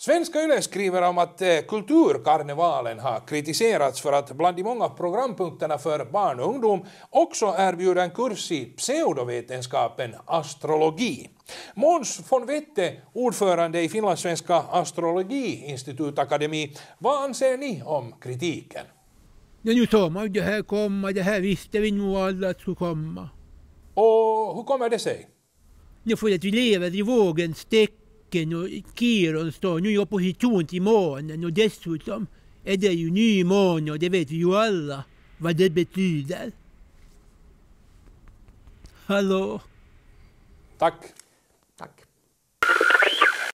Svenska Yle skriver om att kulturkarnevalen har kritiserats för att bland de många programpunkterna för barn och ungdom också erbjuder en kurs i pseudovetenskapen astrologi. Måns von Wette, ordförande i Finlandssvenska astrologiinstitutakademi, vad anser ni om kritiken? Ja, nu såg man det här komma, det här visste vi nog alla att skulle komma. Och hur kommer det sig? Nu får att vi lever i vågens tecken och Kiron står nu i opposition till månen och dessutom är det ju ny måne och det vet vi ju alla vad det betyder. Hallå? Tack.